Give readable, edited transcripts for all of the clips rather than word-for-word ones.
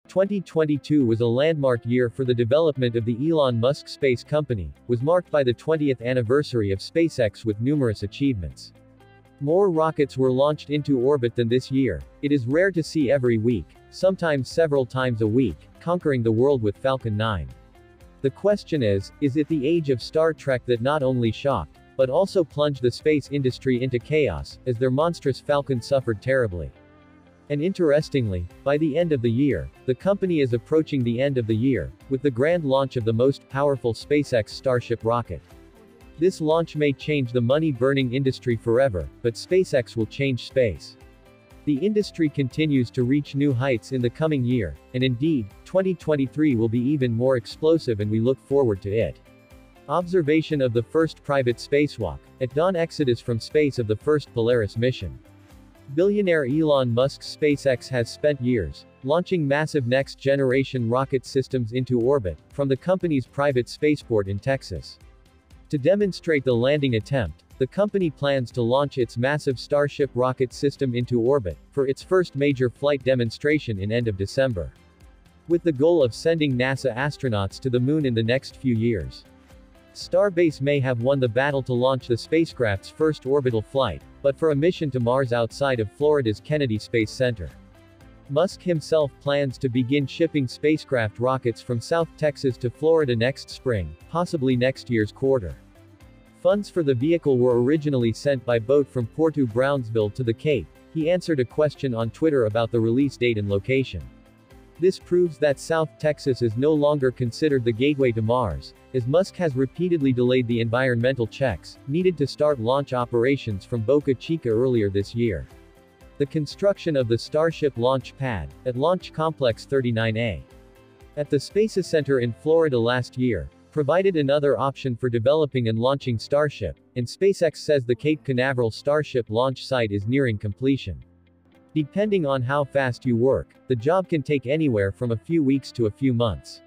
2022 was a landmark year for the development of the Elon Musk space company, was marked by the 20th anniversary of SpaceX with numerous achievements. More rockets were launched into orbit than this year. It is rare to see every week, sometimes several times a week, conquering the world with Falcon 9. The question is it the age of Star Trek that not only shocked, but also plunged the space industry into chaos, as their monstrous Falcon suffered terribly? And interestingly, by the end of the year, the company is approaching the end of the year, with the grand launch of the most powerful Spacex Starship rocket. This launch may change the money-burning industry forever, but SpaceX will change space. The industry continues to reach new heights in the coming year, and indeed, 2023 will be even more explosive and we look forward to it. Observation of the first private spacewalk, at dawn exodus from space of the first Polaris mission. Billionaire Elon Musk's SpaceX has spent years launching massive next-generation rocket systems into orbit from the company's private spaceport in Texas. To demonstrate the landing attempt, the company plans to launch its massive Starship rocket system into orbit for its first major flight demonstration in end of December, with the goal of sending NASA astronauts to the moon in the next few years. Starbase may have won the battle to launch the spacecraft's first orbital flight, but for a mission to Mars outside of Florida's Kennedy Space Center. Musk himself plans to begin shipping spacecraft rockets from South Texas to Florida next spring, possibly next year's quarter. Funds for the vehicle were originally sent by boat from Puerto Brownsville to the Cape. He answered a question on Twitter about the release date and location. This proves that South Texas is no longer considered the gateway to Mars, as Musk has repeatedly delayed the environmental checks needed to start launch operations from Boca Chica earlier this year. The construction of the Starship launch pad, at Launch Complex 39A, at the Spacex Center in Florida last year, provided another option for developing and launching Starship, and SpaceX says the Cape Canaveral Starship launch site is nearing completion. Depending on how fast you work, the job can take anywhere from a few weeks to a few months.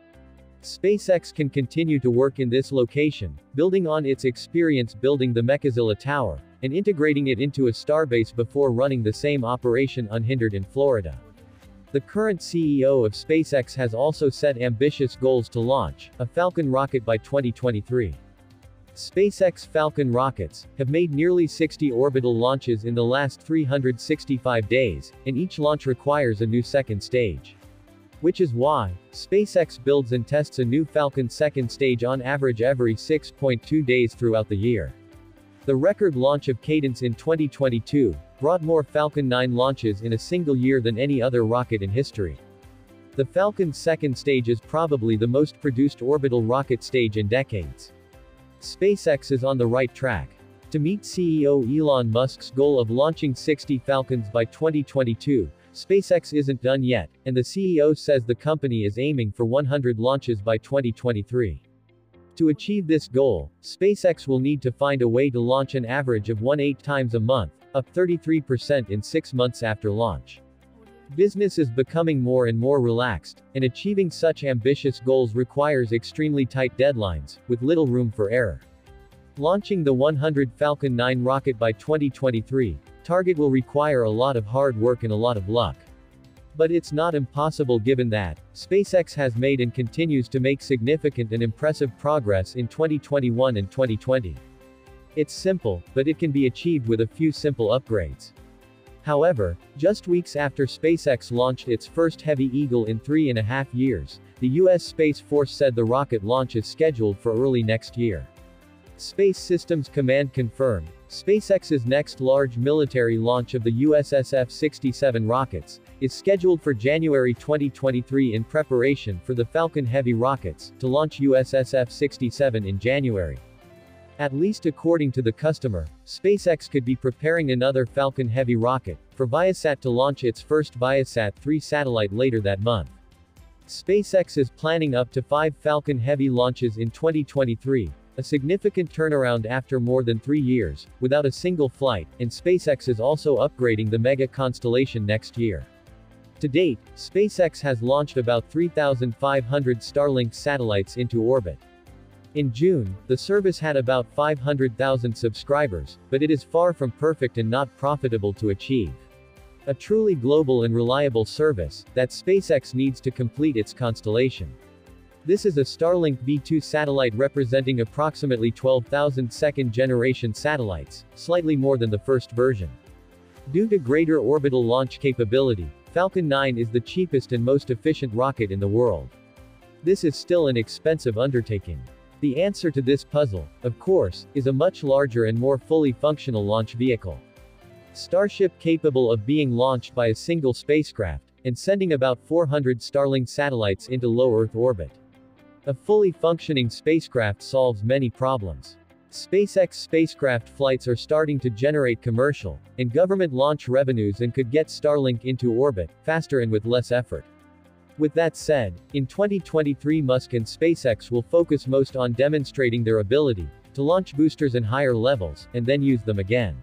SpaceX can continue to work in this location, building on its experience building the Mechazilla Tower, and integrating it into a starbase before running the same operation unhindered in Florida. The current CEO of SpaceX has also set ambitious goals to launch a Falcon rocket by 2023. SpaceX Falcon rockets have made nearly 60 orbital launches in the last 365 days, and each launch requires a new second stage. Which is why SpaceX builds and tests a new Falcon second stage on average every 6.2 days throughout the year. The record launch of cadence in 2022 brought more Falcon 9 launches in a single year than any other rocket in history. The Falcon's second stage is probably the most produced orbital rocket stage in decades. SpaceX is on the right track to meet CEO Elon Musk's goal of launching 60 Falcons by 2022. SpaceX isn't done yet, and the CEO says the company is aiming for 100 launches by 2023. To achieve this goal, SpaceX will need to find a way to launch an average of 18 times a month, up 33% in 6 months after launch. Business is becoming more and more relaxed, and achieving such ambitious goals requires extremely tight deadlines, with little room for error. Launching the 100 Falcon 9 rocket by 2023 target will require a lot of hard work and a lot of luck. But it's not impossible given that SpaceX has made and continues to make significant and impressive progress in 2021 and 2020. It's simple, but it can be achieved with a few simple upgrades. However, just weeks after SpaceX launched its first Heavy Eagle in 3.5 years, the U.S. Space Force said the rocket launch is scheduled for early next year. Space Systems Command confirmed SpaceX's next large military launch of the USS F-67 rockets is scheduled for January 2023 in preparation for the Falcon Heavy rockets to launch USS F-67 in January. At least according to the customer, SpaceX could be preparing another Falcon Heavy rocket for Viasat to launch its first Viasat-3 satellite later that month. SpaceX is planning up to 5 Falcon Heavy launches in 2023, a significant turnaround after more than 3 years, without a single flight, and SpaceX is also upgrading the Mega constellation next year. To date, SpaceX has launched about 3,500 Starlink satellites into orbit. In June, the service had about 500,000 subscribers, but it is far from perfect and not profitable to achieve. A truly global and reliable service that SpaceX needs to complete its constellation. This is a Starlink V2 satellite representing approximately 12,000 second-generation satellites, slightly more than the first version. Due to greater orbital launch capability, Falcon 9 is the cheapest and most efficient rocket in the world. This is still an expensive undertaking. The answer to this puzzle, of course, is a much larger and more fully functional launch vehicle. Starship capable of being launched by a single spacecraft, and sending about 400 Starlink satellites into low Earth orbit. A fully functioning spacecraft solves many problems. SpaceX spacecraft flights are starting to generate commercial and government launch revenues and could get Starlink into orbit faster and with less effort. With that said, in 2023 Musk and SpaceX will focus most on demonstrating their ability to launch boosters in higher levels, and then use them again.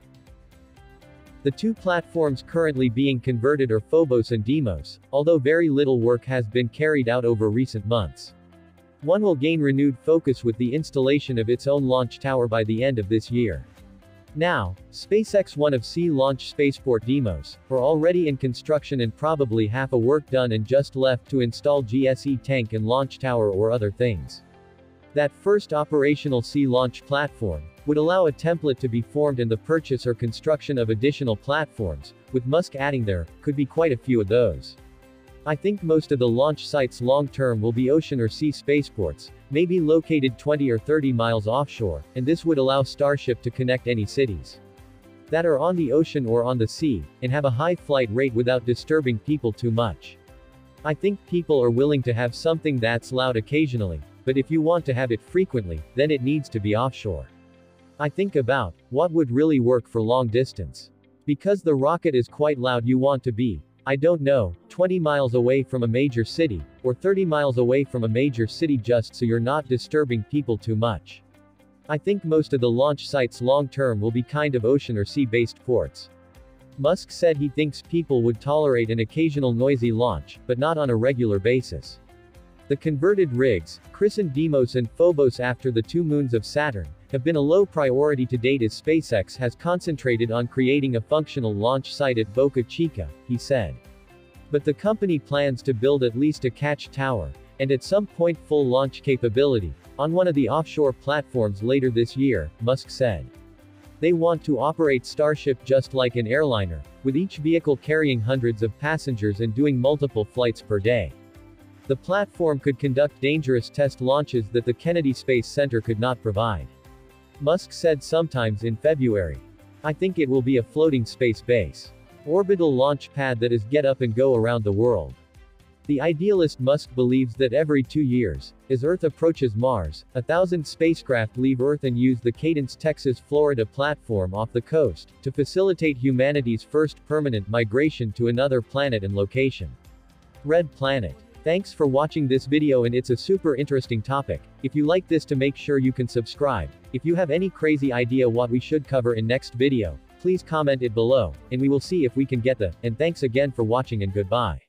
The two platforms currently being converted are Phobos and Deimos, although very little work has been carried out over recent months. One will gain renewed focus with the installation of its own launch tower by the end of this year. Now, SpaceX one of Sea launch spaceport Deimos are already in construction and probably half a work done and just left to install GSE tank and launch tower or other things. That first operational Sea launch platform would allow a template to be formed, and the purchase or construction of additional platforms, with Musk adding there, could be quite a few of those. I think most of the launch sites long-term will be ocean or sea spaceports, maybe located 20 or 30 miles offshore, and this would allow Starship to connect any cities that are on the ocean or on the sea, and have a high flight rate without disturbing people too much. I think people are willing to have something that's loud occasionally, but if you want to have it frequently, then it needs to be offshore. I think about what would really work for long distance. Because the rocket is quite loud, you want to be, I don't know, 20 miles away from a major city, or 30 miles away from a major city just so you're not disturbing people too much. I think most of the launch sites long-term will be kind of ocean or sea-based ports. Musk said he thinks people would tolerate an occasional noisy launch, but not on a regular basis. The converted rigs, christened Deimos and Phobos after the two moons of Saturn, have been a low priority to date as SpaceX has concentrated on creating a functional launch site at Boca Chica, he said. But the company plans to build at least a catch tower, and at some point full launch capability, on one of the offshore platforms later this year, Musk said. They want to operate Starship just like an airliner, with each vehicle carrying hundreds of passengers and doing multiple flights per day. The platform could conduct dangerous test launches that the Kennedy Space Center could not provide. Musk said sometimes in February. I think it will be a floating space base. Orbital launch pad that is get up and go around the world. The idealist Musk believes that every 2 years, as Earth approaches Mars, 1,000 spacecraft leave Earth and use the Cadence, Texas, Florida platform off the coast, to facilitate humanity's first permanent migration to another planet and location. Red Planet. Thanks for watching this video, and it's a super interesting topic. If you like this, to make sure you can subscribe. If you have any crazy idea what we should cover in next video, please comment it below, and we will see if we can get the, and thanks again for watching and goodbye.